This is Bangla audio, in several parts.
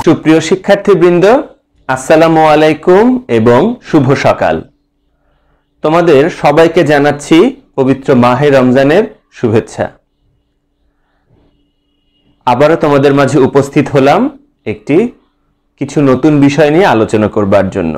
সুপ্রিয় শিক্ষার্থীবৃন্দ, আসসালামু আলাইকুম এবং শুভ সকাল। তোমাদের সবাইকে জানাচ্ছি পবিত্র মাহে রমজানের শুভেচ্ছা। আবারও তোমাদের মাঝে উপস্থিত হলাম কিছু নতুন বিষয় নিয়ে আলোচনা করবার জন্য।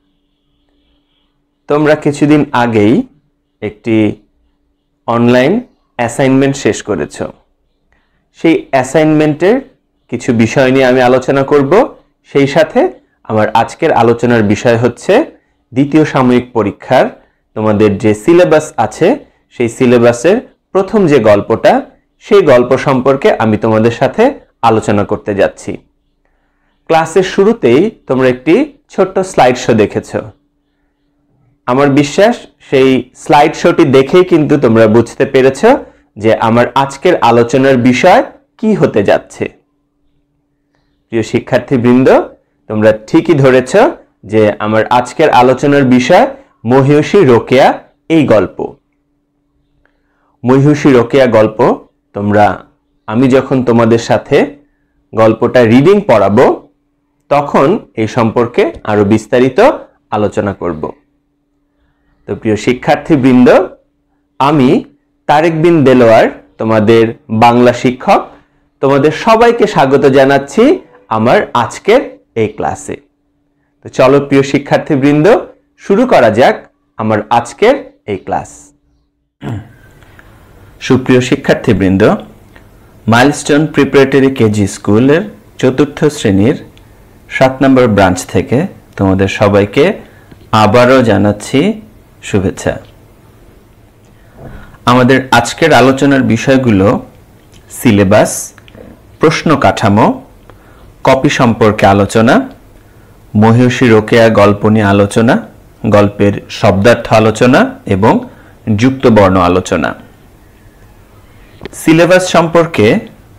তোমরা কিছুদিন আগেই একটি অনলাইন অ্যাসাইনমেন্ট শেষ করেছো। সেই অ্যাসাইনমেন্টের কিছু বিষয় নিয়ে আমি আলোচনা করব। সেই সাথে আমার আজকের আলোচনার বিষয় হচ্ছে দ্বিতীয় সাময়িক পরীক্ষার তোমাদের যে সিলেবাস আছে সেই সিলেবাসের প্রথম যে গল্পটা, সেই গল্প সম্পর্কে আমি তোমাদের সাথে আলোচনা করতে যাচ্ছি। ক্লাসের শুরুতেই তোমরা একটি ছোট্ট স্লাইড শো দেখেছো। আমার বিশ্বাস সেই স্লাইড শোটি দেখেই কিন্তু তোমরা বুঝতে পেরেছো যে আমার আজকের আলোচনার বিষয় কি হতে যাচ্ছে। প্রিয় শিক্ষার্থীবৃন্দ, তোমরা ঠিকই ধরেছ যে আমার আজকের আলোচনার বিষয় মহিষী রোকেয়া এই গল্প। মহিষী রোকেয়া গল্প আমি যখন তোমাদের সাথে গল্পটা রিডিং পড়াবো তখন এই সম্পর্কে আরো বিস্তারিত আলোচনা করব। তো প্রিয় শিক্ষার্থীবৃন্দ, আমি তারেক বিন দেলোয়ার, তোমাদের বাংলা শিক্ষক, তোমাদের সবাইকে স্বাগত জানাচ্ছি আমার আজকের এই ক্লাসে। তো চলো প্রিয় শিক্ষার্থীবৃন্দ, শুরু করা যাক আমার আজকের এই ক্লাস। সুপ্রিয় শিক্ষার্থীবৃন্দ, মাইলস্টোন প্রিপারেটরি কেজি স্কুলের ৪র্থ শ্রেণীর ৭ নম্বর ব্রাঞ্চ থেকে তোমাদের সবাইকে আবারও জানাচ্ছি শুভেচ্ছা। আমাদের আজকের আলোচনার বিষয়গুলো সিলেবাস, প্রশ্ন কাঠামো, কপি সম্পর্কে আলোচনা, মহিষী রোকেয়া গল্প নিয়ে আলোচনা, গল্পের শব্দার্থ আলোচনা এবং যুক্ত বর্ণ আলোচনা। সিলেবাস সম্পর্কে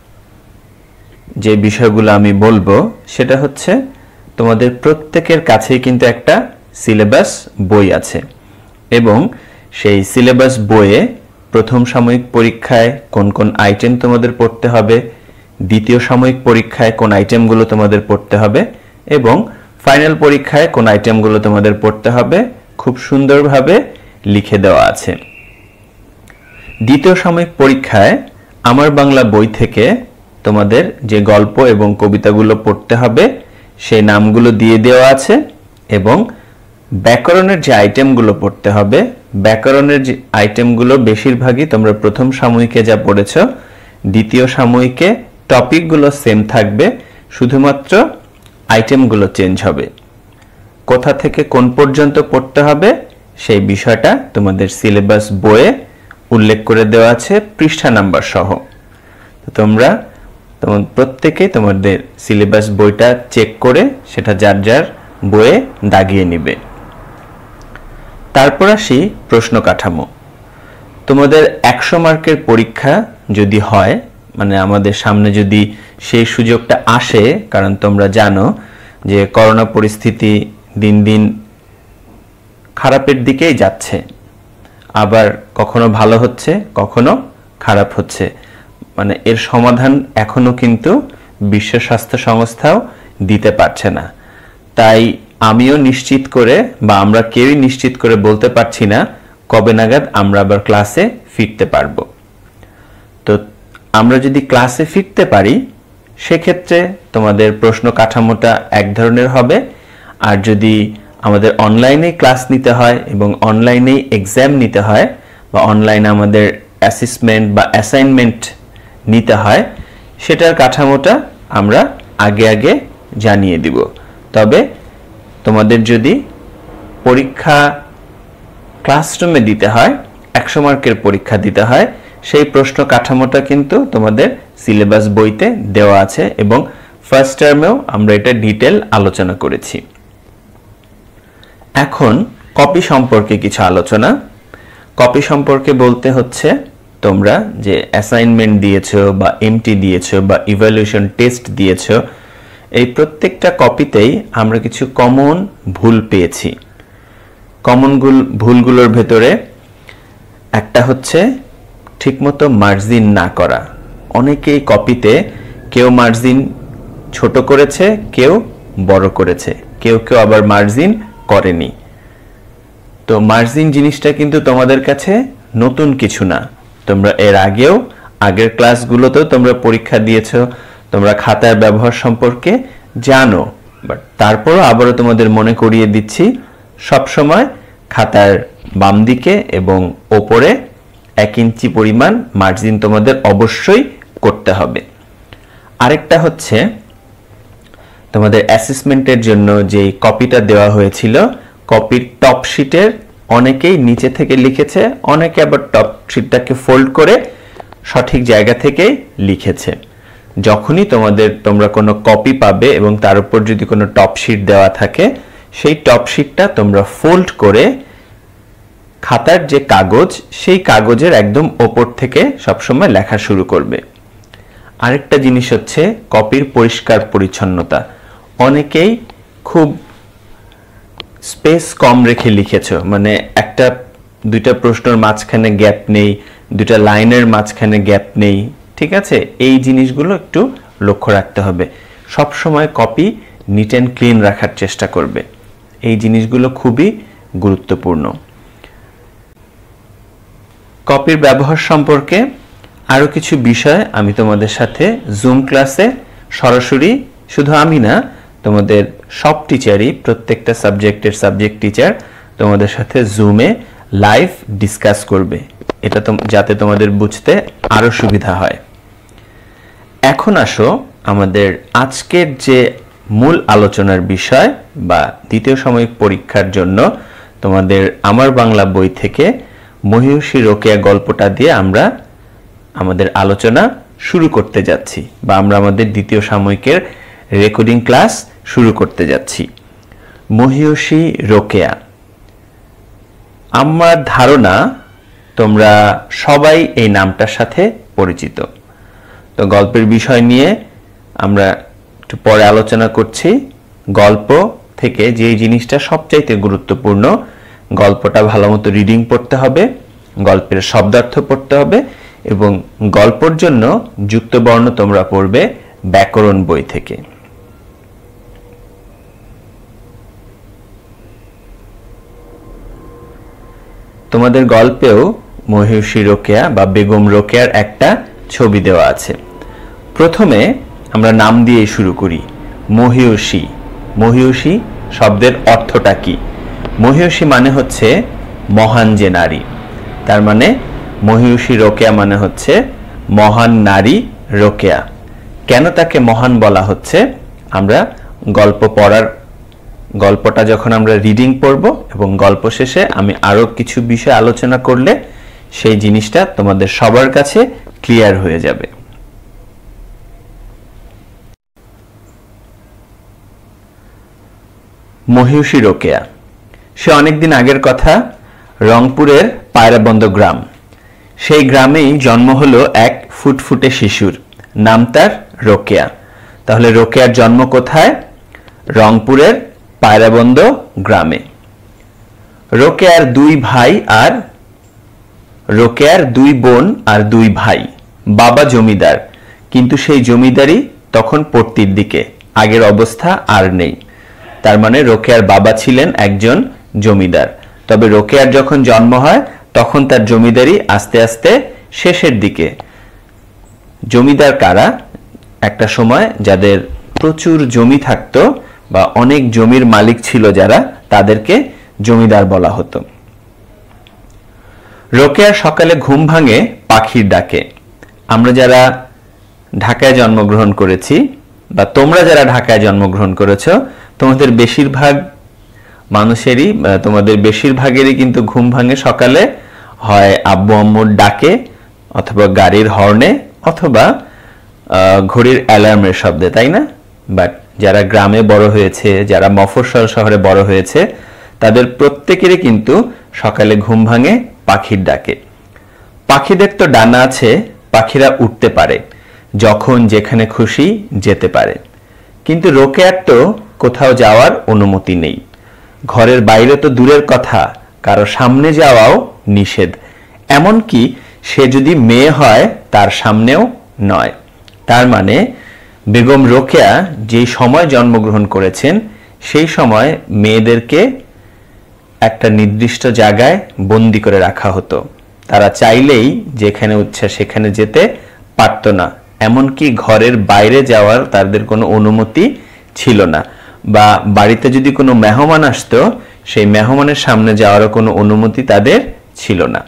যে বিষয়গুলো আমি বলবো সেটা হচ্ছে তোমাদের প্রত্যেকের কাছেই কিন্তু একটা সিলেবাস বই আছে এবং সেই সিলেবাস বইয়ে প্রথম সাময়িক পরীক্ষায় কোন কোন আইটেম তোমাদের পড়তে হবে, দ্বিতীয় সাময়িক পরীক্ষায় কোন আইটেমগুলো তোমাদের পড়তে হবে এবং ফাইনাল পরীক্ষায় কোন আইটেমগুলো তোমাদের পড়তে হবে খুব সুন্দরভাবে লিখে দেওয়া আছে। দ্বিতীয় সাময়িক পরীক্ষায় আমার বাংলা বই থেকে তোমাদের যে গল্প এবং কবিতাগুলো পড়তে হবে সেই নামগুলো দিয়ে দেওয়া আছে এবং ব্যাকরণের যে আইটেমগুলো পড়তে হবে, ব্যাকরণের যে আইটেমগুলো বেশিরভাগই তোমরা প্রথম সাময়িকে যা পড়েছো দ্বিতীয় সাময়িকে টপিকগুলো সেম থাকবে, শুধুমাত্র আইটেমগুলো চেঞ্জ হবে। কোথা থেকে কোন পর্যন্ত পড়তে হবে সেই বিষয়টা তোমাদের সিলেবাস বইয়ে উল্লেখ করে দেওয়া আছে পৃষ্ঠা নাম্বার সহ। তোমরা প্রত্যেকেই তোমাদের সিলেবাস বইটা চেক করে সেটা যার যার বইয়ে দাগিয়ে নিবে। তারপর আসি প্রশ্ন কাঠামো। তোমাদের 100 মার্কের পরীক্ষা যদি হয়, মানে আমাদের সামনে যদি সেই সুযোগটা আসে, কারণ তোমরা জানো যে করোনা পরিস্থিতি দিন দিন খারাপের দিকেই যাচ্ছে, আবার কখনো ভালো হচ্ছে কখনো খারাপ হচ্ছে, মানে এর সমাধান এখনো কিন্তু বিশ্ব স্বাস্থ্য সংস্থাও দিতে পারছে না। তাই আমিও নিশ্চিত করে বা আমরা কেউই নিশ্চিত করে বলতে পারছি না কবে নাগাদ আমরা আবার ক্লাসে ফিরতে পারবো। তো আমরা যদি ক্লাসে ফিরতে পারি সেক্ষেত্রে তোমাদের প্রশ্ন কাঠামোটা এক ধরনের হবে, আর যদি আমাদের অনলাইনে ক্লাস নিতে হয় এবং অনলাইনেই এক্সাম নিতে হয় বা অনলাইনে আমাদের অ্যাসেসমেন্ট বা অ্যাসাইনমেন্ট নিতে হয় সেটার কাঠামোটা আমরা আগে আগে জানিয়ে দিব। তবে তোমাদের যদি পরীক্ষা ক্লাসরুমে দিতে হয়, 100 মার্কের পরীক্ষা দিতে হয়, সেই প্রশ্ন কাঠামোটা কিন্তু তোমাদের সিলেবাস বইতে দেওয়া আছে এবং ফার্স্ট টার্মেও আমরা এটা ডিটেল আলোচনা করেছি। এখন কপি সম্পর্কে কিছু আলোচনা। কপি সম্পর্কে বলতে হচ্ছে তোমরা যে অ্যাসাইনমেন্ট দিয়েছো বা এমটি দিয়েছো বা ইভ্যালুয়েশন টেস্ট দিয়েছো, এই প্রত্যেকটা কপিতেই আমরা কিছু কমন ভুল পেয়েছি। কমন ভুলগুলোর ভেতরে একটা হচ্ছে ঠিকমতো মার্জিন না করা। অনেকেই কপিতে কেউ মার্জিন ছোট করেছে, কেউ বড় করেছে, কেউ কেউ আবার মার্জিন করেনি। তো মার্জিন জিনিসটা কিন্তু তোমাদের কাছে নতুন কিছু না, তোমরা এর আগের ক্লাসগুলোতেও তোমরা পরীক্ষা দিয়েছো, তোমরা খাতার ব্যবহার সম্পর্কে জানো, বাট তারপরও আবারও তোমাদের মনে করিয়ে দিচ্ছি, সবসময় খাতার বাম দিকে এবং ওপরে 1 ইঞ্চি পরিমাণ মার্জিন তোমাদের অবশ্যই করতে হবে। আরেকটা হচ্ছে তোমাদের অ্যাসেসমেন্টের জন্য যে কপিটা দেওয়া হয়েছিল, কপির টপ শিটের অনেকেই নিচে থেকে লিখেছে, অনেকে আবার টপ শিটটাকে ফোল্ড করে সঠিক জায়গা থেকে লিখেছে। যখনই তোমরা কোনো কপি পাবে এবং তার উপর যদি কোনো টপ শিট দেওয়া থাকে, সেই টপ শিটটা তোমরা ফোল্ড করে খাতার যে কাগজ, সেই কাগজের একদম ওপর থেকে সবসময় লেখা শুরু করবে। আরেকটা জিনিস হচ্ছে কপির পরিষ্কার পরিচ্ছন্নতা। অনেকেই খুব স্পেস কম রেখে লিখেছো, মানে একটা দুইটা প্রশ্নের মাঝখানে গ্যাপ নেই, দুইটা লাইনের মাঝখানে গ্যাপ নেই, ঠিক আছে? এই জিনিসগুলো একটু লক্ষ্য রাখতে হবে। সব সময় কপি নিট অ্যান্ড ক্লিন রাখার চেষ্টা করবে, এই জিনিসগুলো খুবই গুরুত্বপূর্ণ। কপির ব্যবহার সম্পর্কে আরো কিছু বিষয় আমি তোমাদের সাথে জুম ক্লাসে সরাসরি, শুধু আমি না, তোমাদের সব টিচারই, প্রত্যেকটা সাবজেক্টের সাবজেক্ট টিচার তোমাদের সাথে জুমে লাইভ ডিসকাস করবে, এটা যাতে তোমাদের বুঝতে আরো সুবিধা হয়। এখন আসো আমাদের আজকের যে মূল আলোচনার বিষয় বা দ্বিতীয় সাময়িক পরীক্ষার জন্য তোমাদের আমার বাংলা বই থেকে মহিষী রোকেয়া গল্পটা দিয়ে আমরা আমাদের আলোচনা শুরু করতে যাচ্ছি, বা আমরা আমাদের দ্বিতীয় সাময়িকের রেকর্ডিং ক্লাস শুরু করতে যাচ্ছি। মহিষী রোকেয়া, আমার ধারণা তোমরা সবাই এই নামটার সাথে পরিচিত। তো গল্পের বিষয় নিয়ে আমরা একটু পরে আলোচনা করছি। গল্প থেকে যে জিনিসটা সবচাইতে গুরুত্বপূর্ণ, গল্পটা ভালোমতো রিডিং পড়তে হবে, গল্পের শব্দার্থ পড়তে হবে, এবং গল্পের জন্য যুক্ত বর্ণ তোমরা পড়বে ব্যাকরণ বই থেকে। তোমাদের গল্পেও মহিষী রোকেয়া বা বেগম রোকেয়ার একটা ছবি দেওয়া আছে। প্রথমে আমরা নাম দিয়ে শুরু করি, মহিষী। মহিষী শব্দের অর্থটা কি? মহিষী মানে হচ্ছে মহান যে নারী, তার মানে মহিষী রোকেয়া মানে হচ্ছে মহান নারী রোকেয়া। কেন তাকে মহান বলা হচ্ছে, আমরা গল্পটা যখন আমরা রিডিং পড়ব এবং গল্প শেষে আমি আরো কিছু বিষয় আলোচনা করলে সেই জিনিসটা তোমাদের সবার কাছে ক্লিয়ার হয়ে যাবে। মহিষী রোকেয়া, সে অনেকদিন আগের কথা, রংপুরের পায়রাবন্দ গ্রাম। সেই গ্রামেই জন্ম হলো এক ফুটফুটে শিশুর, নাম তার রোকেয়া। তাহলে রোকেয়ার জন্ম কোথায়? রংপুরের পায়রাবন্দ গ্রামে। রোকেয়ার 2 ভাই আর রোকেয়ার 2 বোন আর 2 ভাই। বাবা জমিদার, কিন্তু সেই জমিদারি তখন পড়তির দিকে, আগের অবস্থা আর নেই। তার মানে রোকেয়ার বাবা ছিলেন একজন জমিদার, তবে রোকেয়ার যখন জন্ম হয় তখন তার জমিদারি আস্তে আস্তে শেষের দিকে। জমিদার কারা? একটা সময় যাদের প্রচুর জমি থাকতো বা অনেক জমির মালিক ছিল যারা, তাদেরকে জমিদার বলা হতো। রোকেয়ার সকালে ঘুম ভাঙে পাখির ডাকে। আমরা যারা ঢাকায় জন্মগ্রহণ করেছি বা তোমরা যারা ঢাকায় জন্মগ্রহণ করেছো, তোমাদের বেশিরভাগ মানুষেরই, তোমাদের বেশিরভাগেরই কিন্তু ঘুম ভাঙে সকালে, হয় আব্বু আম্মুর ডাকে, অথবা গাড়ির হর্নে, অথবা ঘড়ির অ্যালার্মের শব্দে, তাই না? বাট যারা গ্রামে বড় হয়েছে, যারা মফস্বল শহরে বড় হয়েছে, তাদের প্রত্যেকেরই কিন্তু সকালে ঘুম ভাঙে পাখির ডাকে। পাখিদের তো ডানা আছে, পাখিরা উঠতে পারে, যখন যেখানে খুশি যেতে পারে। কিন্তু রোকেয়ার তো কোথাও যাওয়ার অনুমতি নেই। ঘরের বাইরে তো দূরের কথা, কারো সামনে যাওয়াও নিষেধ। এমনকি সে যদি মেয়ে হয় তার সামনেও নয়। তার মানে বেগম রোকেয়া যে সময় জন্মগ্রহণ করেছেন সেই সময় মেয়েদেরকে একটা নির্দিষ্ট জায়গায় বন্দি করে রাখা হতো। তারা চাইলেই যেখানে ইচ্ছা সেখানে যেতে পারত না, এমনকি ঘরের বাইরে যাওয়ার তাদের কোনো অনুমতি ছিল না, বা বাড়িতে যদি কোনো মেহমান আসতো সেই মেহমানের সামনে যাওয়ারও কোনো অনুমতি তাদের ছিল না।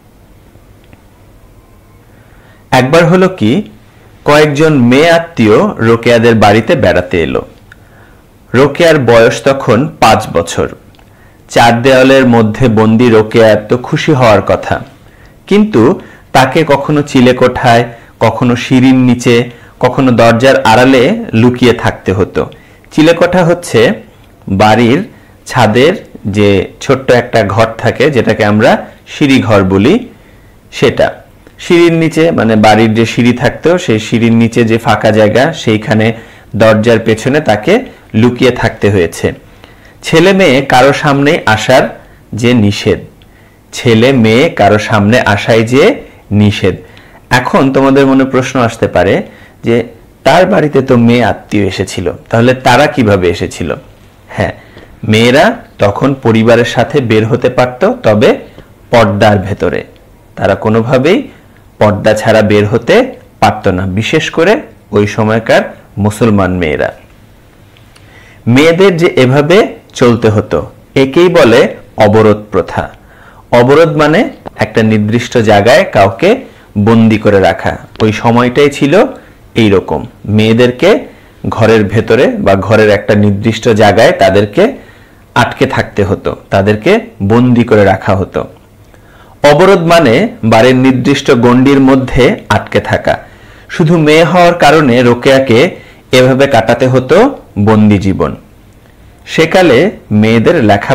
একবার হলো কি, কয়েকজন মেয়ে আত্মীয় রোকেয়াদের বাড়িতে বেড়াতে এলো। রোকেয়ার বয়স তখন 5 বছর। 4 দেওয়ালের মধ্যে বন্দি রোকেয়ার তো খুশি হওয়ার কথা, কিন্তু তাকে কখনো চিলেকোঠায়, কখনো সিঁড়ির নিচে, কখনো দরজার আড়ালে লুকিয়ে থাকতে হতো। চিলেকোঠা হচ্ছে বাড়ির ছাদের যে ছোট্ট একটা ঘর থাকে, যেটাকে আমরা সিঁড়ি ঘর বলি, সেটা। সিঁড়ির নিচে মানে বাড়ির যে সিঁড়ি থাকতো সেই সিঁড়ির নিচে যে ফাঁকা জায়গা, সেইখানে দরজার পেছনে তাকে লুকিয়ে থাকতে হয়েছে। ছেলে মেয়ে কারো সামনে আসার যে নিষেধ, ছেলে মেয়ে কারো সামনে আসাই যে নিষেধ। এখন তোমাদের মনে প্রশ্ন আসতে পারে যে তার বাড়িতে তো মেয়ে আত্মীয় এসেছিল, তাহলে তারা কিভাবে এসেছিল? হ্যাঁ, মেয়েরা তখন পরিবারের সাথে বের হতে পারত, তবে পর্দার ভেতরে। তারা কোনোভাবেই পর্দা ছাড়া বের হতে পারত না, বিশেষ করে ওই সময়কার মুসলমান মেয়েরা। মেয়েদের যে এভাবে চলতে হতো একেই বলে অবরোধ প্রথা। অবরোধ মানে একটা নির্দিষ্ট জায়গায় কাউকে বন্দি করে রাখা। ওই সময়টাই ছিল এই রকম, মেয়েদেরকে ঘরের ভেতরে বা ঘরের একটা নির্দিষ্ট জায়গায় তাদেরকে আটকে থাকতে হতো, তাদেরকে বন্দি করে রাখা হতো। অবরোধ মানে বাড়ির নির্দিষ্ট গণ্ডির মধ্যে আটকে থাকা। শুধু মেয়ে হওয়ার কারণে রোকেয়াকে এভাবে কাটাতে হতো বন্দি জীবন। সেকালে মেয়েদের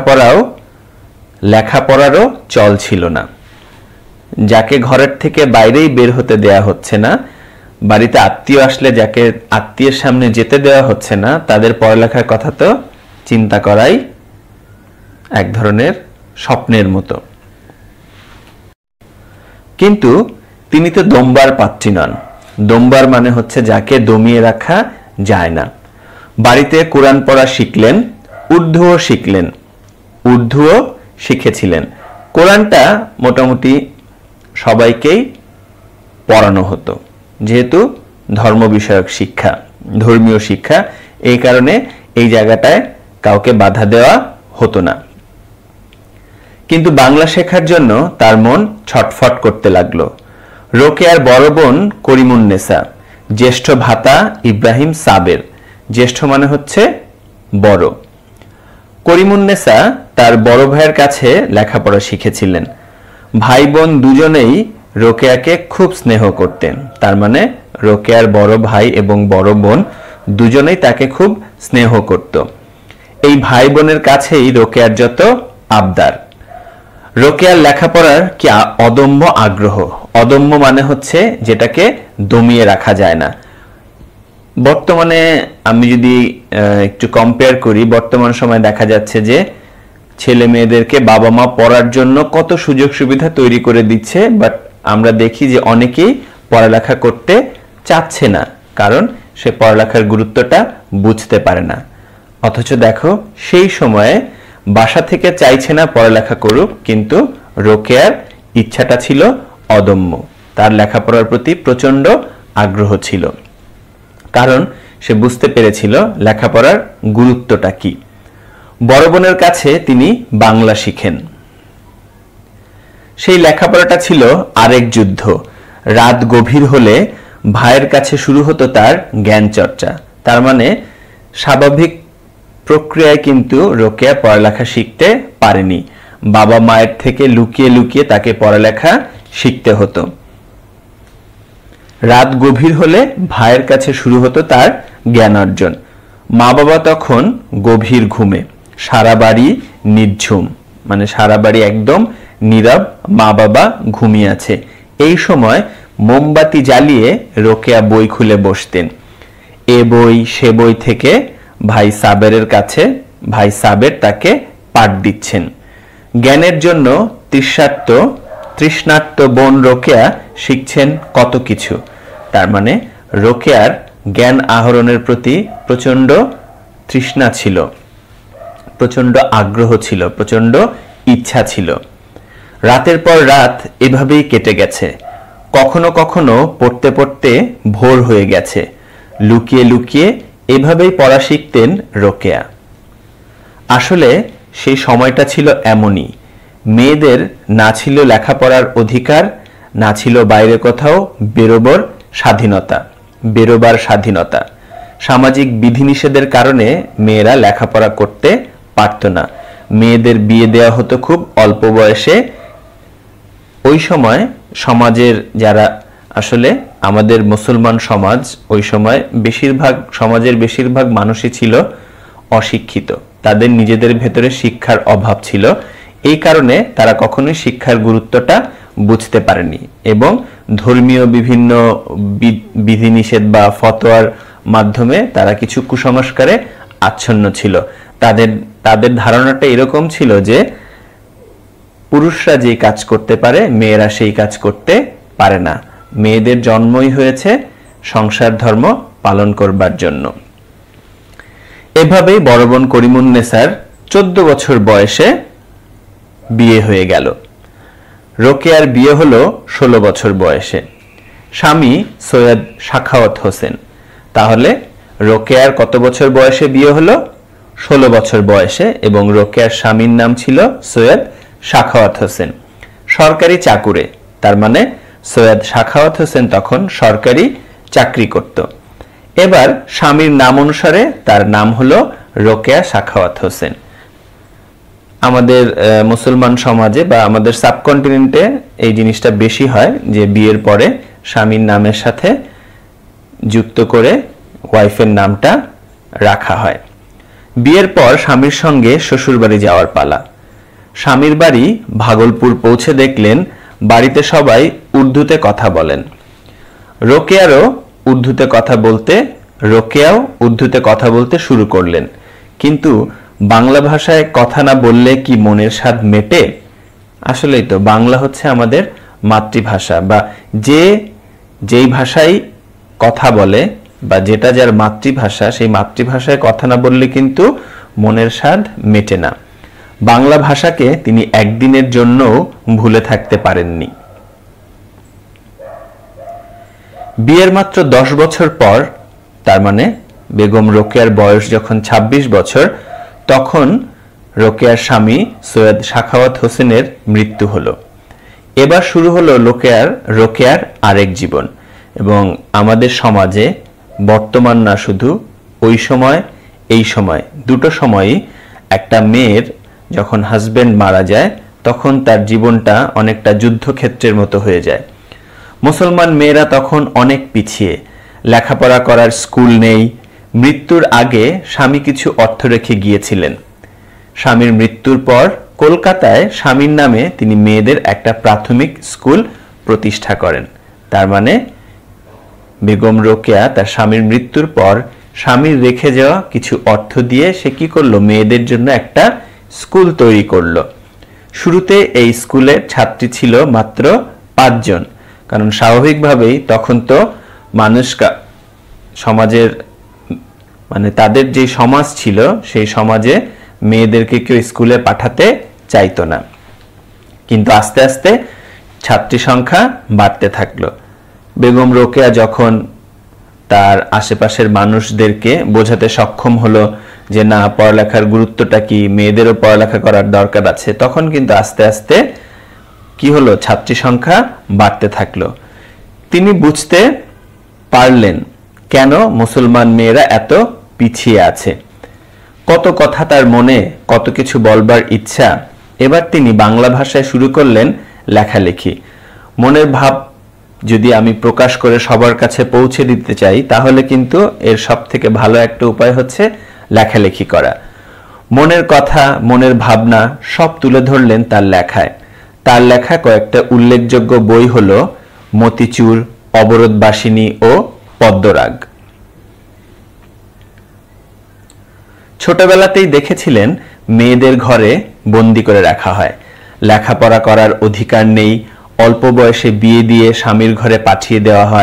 লেখাপড়ারও চল ছিল না। যাকে ঘরের থেকে বাইরেই বের হতে দেয়া হচ্ছে না, বাড়িতে আত্মীয় আসলে যাকে আত্মীয়ের সামনে যেতে দেওয়া হচ্ছে না, তাদের পড়ালেখার কথা তো চিন্তা করাই এক ধরনের স্বপ্নের মতো। কিন্তু তিনি তো দমবার পাত্রী নন। দমবার মানে হচ্ছে যাকে দমিয়ে রাখা যায় না। বাড়িতে কোরআন পড়া শিখলেন, উর্দুও শিখলেন, উর্দুও শিখেছিলেন। কোরআনটা মোটামুটি সবাইকেই পড়ানো হতো, যেহেতু ধর্ম বিষয়ক শিক্ষা, ধর্মীয় শিক্ষা, এই কারণে এই জায়গাটায় কাউকে বাধা দেওয়া হতো না। কিন্তু বাংলা শেখার জন্য তার মন ছটফট করতে লাগলো। রোকেয়ার বড় বোন করিমুন্নেসা, জ্যেষ্ঠ ভাতা ইব্রাহিম সাবের, জ্যেষ্ঠ মানে হচ্ছে বড়। করিমুন্নেসা তার বড় ভাইয়ের কাছে লেখাপড়া শিখেছিলেন। ভাই বোন দুজনেই রোকেয়াকে খুব স্নেহ করতেন। তার মানে রোকেয়ার বড় ভাই এবং বড় বোন দুজনেই তাকে খুব স্নেহ করত। এই ভাই বোনের কাছেই রোকেয়ার যত আবদার। রোকেয়ার লেখাপড়ার কি অদম্য আগ্রহ। অদম্য মানে হচ্ছে যেটাকে দমিয়ে রাখা যায় না। বর্তমানে আমি যদি একটু কম্পেয়ার করি, বর্তমান সময় দেখা যাচ্ছে যে ছেলে মেয়েদেরকে বাবা মা পড়ার জন্য কত সুযোগ সুবিধা তৈরি করে দিচ্ছে, বাট আমরা দেখি যে অনেকেই পড়ালেখা করতে চাচ্ছে না, কারণ সে পড়ালেখার গুরুত্বটা বুঝতে পারে না। অথচ দেখো সেই সময়ে বাসা থেকে চাইছে না পড়ালেখা করুক, কিন্তু রোকেয়ার ইচ্ছাটা ছিল অদম্য। তার লেখাপড়ার প্রতি প্রচন্ড আগ্রহ ছিল, কারণ সে বুঝতে পেরেছিল লেখাপড়ার গুরুত্বটা কি। বড় বোনের কাছে তিনি বাংলা শিখেন। সেই লেখাপড়াটা ছিল আরেক যুদ্ধ। রাত গভীর হলে ভাইয়ের কাছে শুরু হতো তার জ্ঞান চর্চা। তার মানে স্বাভাবিক প্রক্রিয়ায় কিন্তু রোকেয়া পড়ালেখা শিখতে পারেনি। বাবা মায়ের থেকে লুকিয়ে লুকিয়ে তাকে পড়ালেখা শিখতে হতো। রাত গভীর হলে ভাইয়ের কাছে শুরু হতো তার জ্ঞান অর্জন। মা বাবা তখন গভীর ঘুমে, সারা বাড়ি নির্ঝুম, মানে সারা বাড়ি একদম নীরব, মা বাবা ঘুমিয়ে আছে। এই সময় মোমবাতি জ্বালিয়ে রোকেয়া বই খুলে বসতেন। এ বই সে বই থেকে ভাই সাবেরের কাছে, ভাই সাবের তাকে পাঠ দিচ্ছেন। জ্ঞানের জন্য তৃষ্ণার্ত বোন রোকেয়া শিখছেন কত কিছু। তার মানে রোকেয়ার জ্ঞান আহরণের প্রতি প্রচণ্ড তৃষ্ণা ছিল, প্রচণ্ড আগ্রহ ছিল, প্রচণ্ড ইচ্ছা ছিল। রাতের পর রাত এভাবেই কেটে গেছে। কখনো কখনো পড়তে পড়তে ভোর হয়ে গেছে। লুকিয়ে লুকিয়ে এভাবেই পড়া শিখতেন রোকেয়া। আসলে সেই সময়টা ছিল এমনই। মেয়েদের না ছিল লেখাপড়ার অধিকার, না ছিল বাইরে কোথাও বেরোবার স্বাধীনতা। সামাজিক বিধিনিষেধের কারণে মেয়েরা লেখাপড়া করতে পারত না। মেয়েদের বিয়ে দেওয়া হতো খুব অল্প বয়সে। ওই সময় সমাজের যারা আসলে আমাদের মুসলমান সমাজ, ওই সময় সমাজের বেশিরভাগ মানুষই ছিল অশিক্ষিত। তাদের নিজেদের ভেতরে শিক্ষার অভাব ছিল। এই কারণে তারা কখনোই শিক্ষার গুরুত্বটা বুঝতে পারেনি এবং ধর্মীয় বিভিন্ন বিধিনিষেধ বা ফতোয়ার মাধ্যমে তারা কিছু কুসংস্কারে আচ্ছন্ন ছিল। তাদের ধারণাটা এরকম ছিল যে পুরুষরা যেই কাজ করতে পারে মেয়েরা সেই কাজ করতে পারে না। মেয়েদের জন্মই হয়েছে সংসার ধর্ম পালন করবার জন্য। এভাবেই বড় বোন করিমুন্নেসার 14 বছর বয়সে বিয়ে হয়ে গেল। রোকেয়ার বিয়ে হলো 16 বছর বয়সে। স্বামী সৈয়দ সাখাওয়াত হোসেন। তাহলে রোকেয়ার কত বছর বয়সে বিয়ে হলো? 16 বছর বয়সে। এবং রোকেয়ার স্বামীর নাম ছিল সৈয়দ সাখাওয়াত হোসেন। সরকারি চাকুরে, তার মানে সৈয়দ সাখাওয়াত হোসেন তখন সরকারি চাকরি করত। এবার স্বামীর নাম অনুসারে তার নাম হলো রোকেয়া সাখাওয়াত হোসেন। আমাদের মুসলমান সমাজে বা আমাদের সাবকন্টিনেন্টে এই জিনিসটা বেশি হয় যে বিয়ের পরে স্বামীর নামের সাথে যুক্ত করে ওয়াইফের নামটা রাখা হয়। বিয়ের পর স্বামীর সঙ্গে শ্বশুরবাড়ি যাওয়ার পালা। স্বামীর বাড়ি ভাগলপুর পৌঁছে দেখলেন বাড়িতে সবাই উর্দুতে কথা বলেন। রোকেয়াও উর্দুতে কথা বলতে শুরু করলেন। কিন্তু বাংলা ভাষায় কথা না বললে কি মনের স্বাদ মেটে? আসলেই তো, বাংলা হচ্ছে আমাদের মাতৃভাষা, বা যেই ভাষায় কথা বলে বা যেটা যার মাতৃভাষা, সেই মাতৃভাষায় কথা না বললে কিন্তু মনের স্বাদ মেটে না। বাংলা ভাষাকে তিনি একদিনের জন্যও ভুলে থাকতে পারেননি। বিয়ের মাত্র 10 বছর পর, তার মানে বেগম রোকেয়ার বয়স যখন 26 বছর, তখন রোকেয়ার স্বামী সৈয়দ সাখাওয়াত হোসেনের মৃত্যু হলো। এবার শুরু হলো রোকেয়ার আরেক জীবন। এবং আমাদের সমাজে বর্তমান না, শুধু ওই সময় এই সময়, দুটো সময়ই একটা মেয়ের যখন হাজবেন্ড মারা যায় তখন তার জীবনটা অনেকটা যুদ্ধক্ষেত্রের মতো হয়ে যায়। মুসলমান মেয়েরা তখন অনেক পিছিয়ে, লেখাপড়া করার স্কুল নেই। মৃত্যুর আগে স্বামী কিছু অর্থ রেখে গিয়েছিলেন। স্বামীর মৃত্যুর পর কলকাতায় স্বামীর নামে তিনি মেয়েদের একটা প্রাথমিক স্কুল প্রতিষ্ঠা করেন। তার মানে বেগম রোকেয়া তার স্বামীর মৃত্যুর পর স্বামীর রেখে যাওয়া কিছু অর্থ দিয়ে সে কি করলো? মেয়েদের জন্য একটা স্কুল তৈরি করলো। শুরুতে এই স্কুলের ছাত্রী ছিল মাত্র 5 জন, কারণ স্বাভাবিকভাবেই তখন তো মানুষ সমাজের মানে তাদের যে সমাজ ছিল সেই সমাজে মেয়েদেরকে কেউ স্কুলে পাঠাতে চাইতো না। কিন্তু আস্তে আস্তে ছাত্রী সংখ্যা বাড়তে থাকলো। বেগম রোকেয়া যখন তার আশেপাশের মানুষদেরকে বোঝাতে সক্ষম হলো যে না, পড়ালেখার গুরুত্বটা কি, মেয়েদেরও পড়ালেখা করার দরকার আছে, তখন কিন্তু আস্তে আস্তে কি হলো? ছাত্রী সংখ্যা বাড়তে থাকলো। তিনি বুঝতে পারলেন কেন মুসলমান মেয়েরা এত পিছিয়ে আছে। কত কথা তার মনে, কত কিছু বলবার ইচ্ছা। এবার তিনি বাংলা ভাষায় শুরু করলেন লেখালেখি। মনের ভাব যদি আমি প্রকাশ করে সবার কাছে পৌঁছে দিতে চাই, তাহলে কিন্তু এর সব থেকে ভালো একটা উপায় হচ্ছে লেখালেখি করা। মনের কথা, মনের ভাবনা সব তুলে ধরলেন তার লেখায়। তার লেখা কয়েকটা উল্লেখযোগ্য বই হলো মতিচুর, অবরোধবাসিনী ও পদ্মরাগ। ছোটবেলাতেই দেখেছিলেন মেয়েদের ঘরে বন্দি করে রাখা হয়, লেখাপড়া করার অধিকার নেই, অল্প বয়সে বিয়ে দিয়ে স্বামীর ঘরে পাঠিয়ে দেওয়া হয়,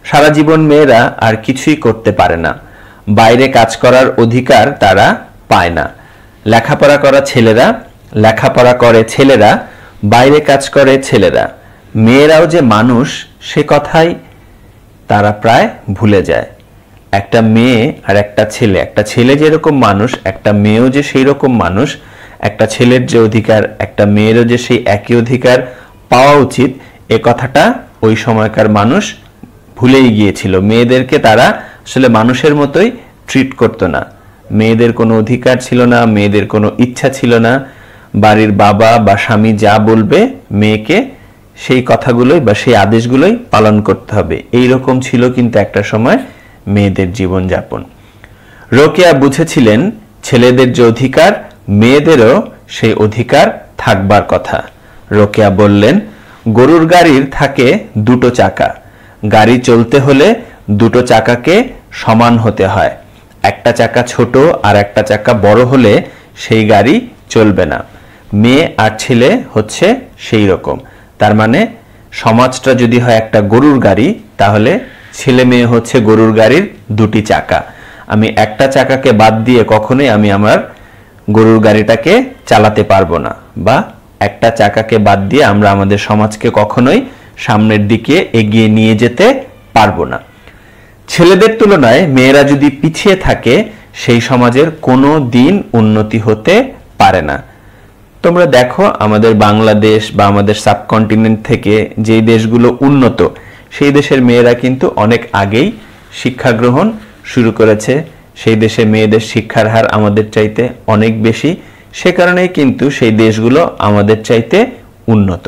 সারা জীবন মেয়েরা আর কিছুই করতে পারে না, বাইরে কাজ করার অধিকার তারা পায় না। লেখাপড়া করা ছেলেরা, লেখাপড়া করে ছেলেরা, বাইরে কাজ করে ছেলেরা, মেয়েরাও যে মানুষ সে কথাই তারা প্রায় ভুলে যায়। একটা মেয়ে আর একটা ছেলে যেরকম মানুষ, একটা মেয়েও যে সেই রকম মানুষ, একটা ছেলের যে অধিকার একটা মেয়েরও যে সেই একই অধিকার পাওয়া উচিত, এ কথাটা ওই সময়কার মানুষ ভুলেই গিয়েছিল। মেয়েদেরকে তারা আসলে মানুষের মতোই ট্রিট করতো না। মেয়েদের কোনো অধিকার ছিল না, মেয়েদের কোনো ইচ্ছা ছিল না। বাড়ির বাবা বা স্বামী যা বলবে মেয়েকে সেই কথাগুলোই বা সেই আদেশগুলোই পালন করতে হবে, এই রকম ছিল কিন্তু একটা সময় মেয়েদের জীবনযাপন। রোকেয়া বুঝেছিলেন ছেলেদের যে অধিকার মেয়েদেরও সেই অধিকার থাকবার কথা। রোকেয়া বললেন, গরুর গাড়ির থাকে দুটো চাকা, গাড়ি চলতে হলে দুটো চাকাকে সমান হতে হয়। একটা চাকা ছোট আর একটা চাকা বড় হলে সেই গাড়ি চলবে না। মেয়ে আর ছেলে হচ্ছে সেই রকম। তার মানে সমাজটা যদি হয় একটা গরুর গাড়ি, তাহলে ছেলে মেয়ে হচ্ছে গরুর গাড়ির দুটি চাকা। আমি একটা চাকাকে বাদ দিয়ে কখনোই আমি আমার গরুর গাড়িটাকে চালাতে পারবো না, বা একটা চাকাকে বাদ দিয়ে আমরা আমাদের সমাজকে কখনোই সামনের দিকে এগিয়ে নিয়ে যেতে পারবো না। ছেলেদের তুলনায় মেয়েরা যদি পিছিয়ে থাকে, সেই সমাজের কোনো দিন উন্নতি হতে পারে না। তোমরা দেখো আমাদের বাংলাদেশ বা আমাদের সাবকন্টিনেন্ট থেকে যেই দেশগুলো উন্নত, সেই দেশের মেয়েরা কিন্তু অনেক আগেই শিক্ষা গ্রহণ শুরু করেছে। সেই দেশে মেয়েদের শিক্ষার হার আমাদের চাইতে অনেক বেশি, সে কারণেই কিন্তু সেই দেশগুলো আমাদের চাইতে উন্নত।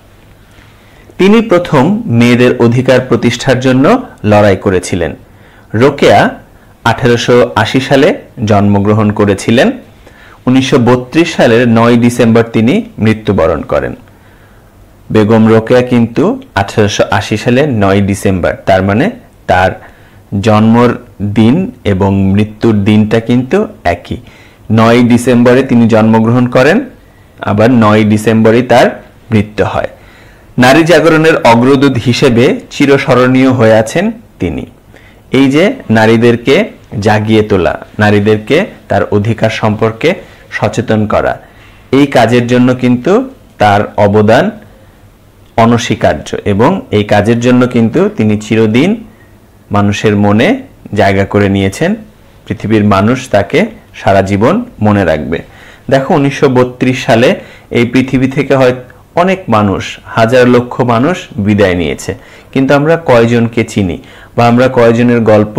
তিনি প্রথম মেয়েদের অধিকার প্রতিষ্ঠার জন্য লড়াই করেছিলেন। রোকেয়া 1880 সালে জন্মগ্রহণ করেছিলেন। 1932 সালের 9 ডিসেম্বর তিনি মৃত্যুবরণ করেন। বেগম রোকেয়া কিন্তু 1880 সালে 9 ডিসেম্বর, তার মানে তার জন্মর দিন এবং মৃত্যুর দিনটা কিন্তু একই। 9 ডিসেম্বরে তিনি জন্মগ্রহণ করেন, আবার 9 ডিসেম্বরই তার মৃত্যু হয়। নারী জাগরণের অগ্রদূত হিসেবে চিরস্মরণীয় হয়ে আছেন তিনি। এই যে নারীদেরকে জাগিয়ে তোলা, নারীদেরকে তার অধিকার সম্পর্কে সচেতন করা, এই কাজের জন্য কিন্তু তার অবদান অনস্বীকার্য, এবং এই কাজের জন্য কিন্তু তিনি চিরদিন মানুষের মনে জায়গা করে নিয়েছেন। পৃথিবীর মানুষ তাকে সারা জীবন মনে রাখবে। দেখো 1932 সালে এই পৃথিবী থেকে হয় অনেক মানুষ, হাজার লক্ষ মানুষ বিদায় নিয়েছে, কিন্তু আমরা কয়জনকে চিনি বা আমরা কয়জনের গল্প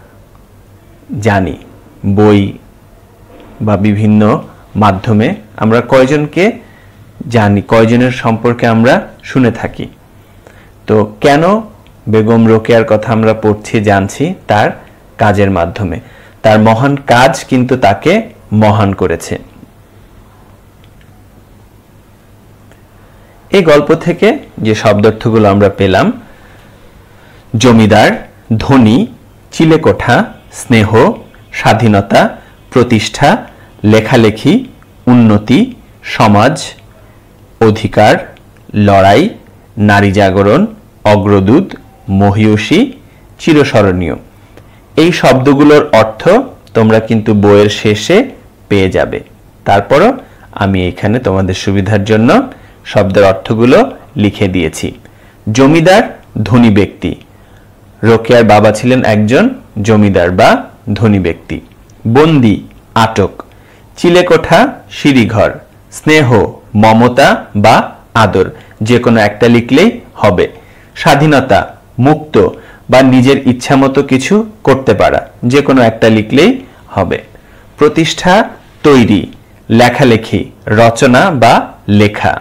জানি? বই বা বিভিন্ন মাধ্যমে আমরা কয়জনকে জানি, কয়জনের সম্পর্কে আমরা শুনে থাকি? তো কেন বেগম রোকেয়ার কথা আমরা পড়ছি, জানছি? তার কাজের মাধ্যমে। তার মহান কাজ কিন্তু তাকে মহান করেছে। এই গল্প থেকে যে শব্দার্থগুলো আমরা পেলাম, জমিদার, ধনী, চিলেকোঠা, স্নেহ, স্বাধীনতা, প্রতিষ্ঠা, লেখালেখি, উন্নতি, সমাজ, অধিকার, লড়াই, নারী জাগরণ, অগ্রদূত, মহীয়সী, চিরস্মরণীয়, এই শব্দগুলোর অর্থ তোমরা কিন্তু বইয়ের শেষে পেয়ে যাবে। তারপরও আমি এখানে তোমাদের সুবিধার জন্য শব্দের অর্থগুলো লিখে দিয়েছি। জমিদার, ধনী ব্যক্তি। রোকেয়ার বাবা ছিলেন একজন জমিদার বা ধনী ব্যক্তি। বন্দী, আটক। চিলেকোঠা, সিঁড়িঘর। স্নেহ, মমতা বা আদর, যে কোনো একটা লিখলেই হবে। স্বাধীনতা, মুক্ত বা নিজের ইচ্ছামতো কিছু করতে পারা, যে কোনো একটা লিখলেই হবে। প্রতিষ্ঠা, তৈরি, লেখালেখি, রচনা বা লেখা।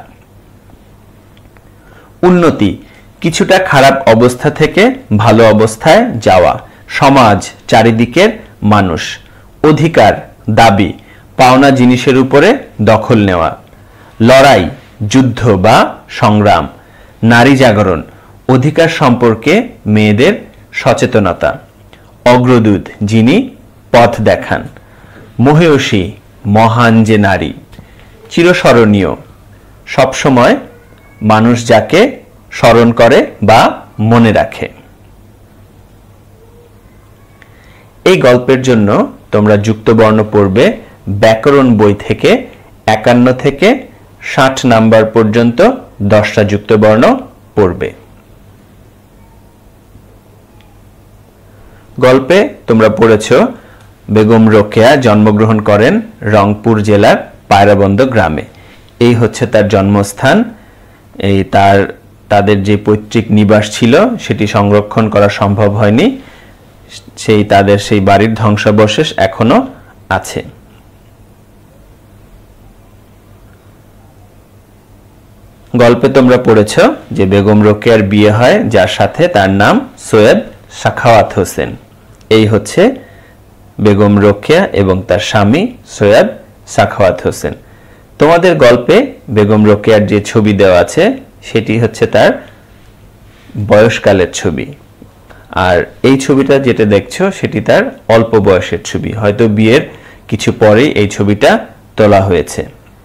উন্নতি, কিছুটা খারাপ অবস্থা থেকে ভালো অবস্থায় যাওয়া। সমাজ, চারিদিকের মানুষ। অধিকার, দাবি, পাওনা জিনিসের উপরে দখল নেওয়া। লড়াই, যুদ্ধ বা সংগ্রাম। নারী জাগরণ, অধিকার সম্পর্কে মেয়েদের সচেতনতা। অগ্রদূত, যিনি পথ দেখান। মহীয়সী, মহান যে নারী। চিরস্মরণীয়, সবসময় মানুষ যাকে স্মরণ করে বা মনে রাখে। এই গল্পের জন্য তোমরা যুক্তবর্ণ পড়বে ব্যাকরণ বই থেকে 51 থেকে 60 নাম্বার পর্যন্ত 10টা যুক্তবর্ণ পড়বে। গল্পে তোমরা পড়েছো বেগম রোকেয়া জন্মগ্রহণ করেন রংপুর জেলার পায়রাবন্দ গ্রামে। এই হচ্ছে তার জন্মস্থান। এই তাদের যে পৈতৃক নিবাস ছিল সেটি সংরক্ষণ করা সম্ভব হয়নি। তাদের সেই বাড়ির ধ্বংসাবশেষ এখনো আছে। গল্পে তোমরা পড়েছো যে বেগম রোকেয়ার বিয়ে হয় যার সাথে, তার নাম সৈয়দ সাখাওয়াত হোসেন। এই হচ্ছে বেগম রোকেয়া এবং তার স্বামী সৈয়দ সাখাওয়াত হোসেন। তোমাদের গল্পে বেগম রোকেয়ার যে ছবি দেওয়া আছে সেটি হচ্ছে তার বয়সকালের ছবি, আর এই ছবিটা যেটা দেখছো সেটি তার অল্প বয়সের ছবি, হয়তো বিয়ের কিছু পরেই এই ছবিটা তোলা হয়েছে।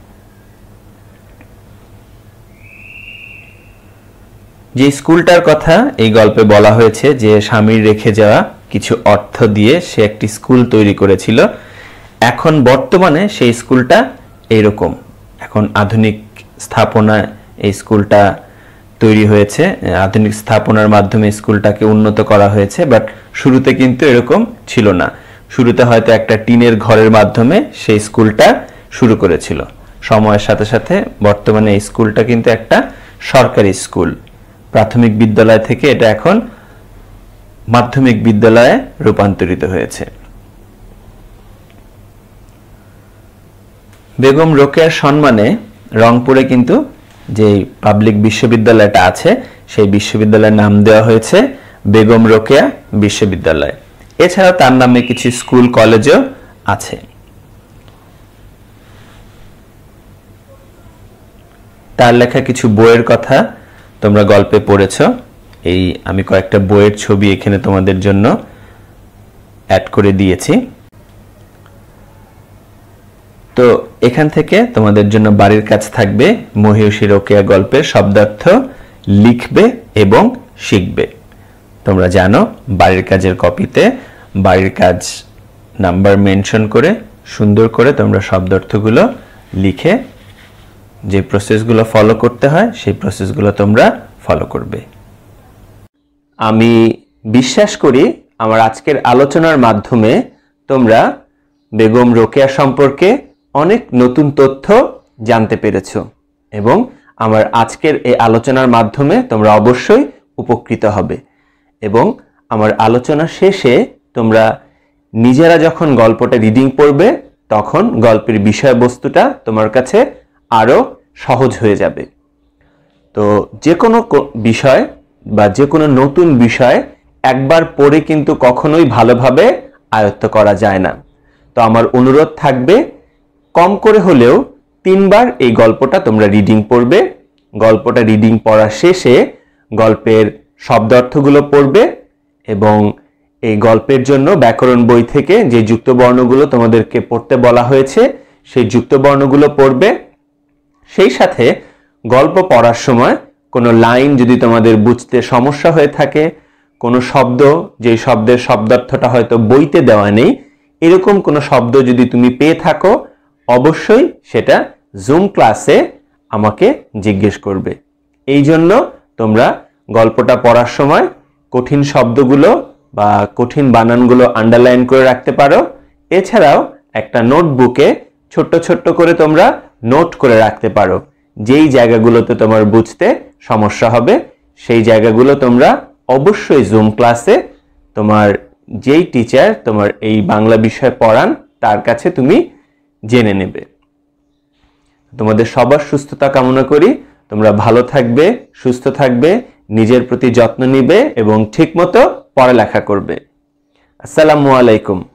যে স্কুলটার কথা এই গল্পে বলা হয়েছে যে স্বামীর রেখে যাওয়া কিছু অর্থ দিয়ে সে একটি স্কুল তৈরি করেছিল, এখন বর্তমানে সেই স্কুলটা এইরকম, এখন আধুনিক স্থাপনায় এই স্কুলটা তৈরি হয়েছে, আধুনিক স্থাপনার মাধ্যমে স্কুলটাকে উন্নত করা হয়েছে। বাট শুরুতে কিন্তু এরকম ছিল না। শুরুতে হয়তো একটা টিনের ঘরের মাধ্যমে সেই স্কুলটা শুরু করেছিল। সময়ের সাথে সাথে বর্তমানে এই স্কুলটা কিন্তু একটা সরকারি স্কুল। প্রাথমিক বিদ্যালয় থেকে এটা এখন মাধ্যমিক বিদ্যালয়ে রূপান্তরিত হয়েছে। বেগম রোকেয়ার সম্মানে রংপুরে কিন্তু যে পাবলিক বিশ্ববিদ্যালয়টা আছে সেই বিশ্ববিদ্যালয়ের নাম দেওয়া হয়েছে বেগম রোকেয়া বিশ্ববিদ্যালয়। এছাড়া তার নামে কিছু স্কুল কলেজও আছে। তার লেখা কিছু বইয়ের কথা তোমরা গল্পে পড়েছো। এই আমি কয়েকটা বইয়ের ছবি এখানে তোমাদের জন্য অ্যাড করে দিয়েছি। তো এখান থেকে তোমাদের জন্য বাড়ির কাজ থাকবে মহিষী রোকেয়া গল্পের শব্দার্থ লিখবে এবং শিখবে। তোমরা জানো বাড়ির কাজের কপিতে বাড়ির কাজ নাম্বার মেনশন করে সুন্দর করে তোমরা শব্দার্থগুলো লিখে যে প্রসেসগুলো ফলো করতে হয় সেই প্রসেসগুলো তোমরা ফলো করবে। আমি বিশ্বাস করি আমার আজকের আলোচনার মাধ্যমে তোমরা বেগম রোকেয়া সম্পর্কে অনেক নতুন তথ্য জানতে পেরেছো এবং আমার আজকের এই আলোচনার মাধ্যমে তোমরা অবশ্যই উপকৃত হবে। এবং আমার আলোচনা শেষে তোমরা নিজেরা যখন গল্পটা রিডিং পড়বে তখন গল্পের বিষয়বস্তুটা তোমার কাছে আরো সহজ হয়ে যাবে। তো যে কোনো বিষয় বা যে কোনো নতুন বিষয় একবার পড়ে কিন্তু কখনোই ভালোভাবে আয়ত্ত করা যায় না। তো আমার অনুরোধ থাকবে কম করে হলেও 3 বার এই গল্পটা তোমরা রিডিং পড়বে। গল্পটা রিডিং পড়া শেষে গল্পের শব্দার্থগুলো পড়বে এবং এই গল্পের জন্য ব্যাকরণ বই থেকে যে যুক্তবর্ণগুলো তোমাদেরকে পড়তে বলা হয়েছে সেই যুক্তবর্ণগুলো পড়বে। সেই সাথে গল্প পড়ার সময় কোনো লাইন যদি তোমাদের বুঝতে সমস্যা হয়ে থাকে, কোনো শব্দ যে শব্দের শব্দার্থটা হয়তো বইতে দেওয়া নেই, এরকম কোনো শব্দ যদি তুমি পেয়ে থাকো অবশ্যই সেটা জুম ক্লাসে আমাকে জিজ্ঞেস করবে। এই জন্য তোমরা গল্পটা পড়ার সময় কঠিন শব্দগুলো বা কঠিন বানানগুলো আন্ডারলাইন করে রাখতে পারো। এছাড়াও একটা নোটবুকে ছোট্ট ছোট্ট করে তোমরা নোট করে রাখতে পারো। যেই জায়গাগুলোতে তোমার বুঝতে সমস্যা হবে সেই জায়গাগুলো তোমরা অবশ্যই জুম ক্লাসে তোমার যেই টিচার তোমার এই বাংলা বিষয় পড়ান তার কাছে তুমি জেনে নেবে। তোমাদের সবার সুস্থতা কামনা করি। তোমরা ভালো থাকবে, সুস্থ থাকবে, নিজের প্রতি যত্ন নিবে এবং ঠিকমতো পড়ালেখা করবে। আসসালামু আলাইকুম।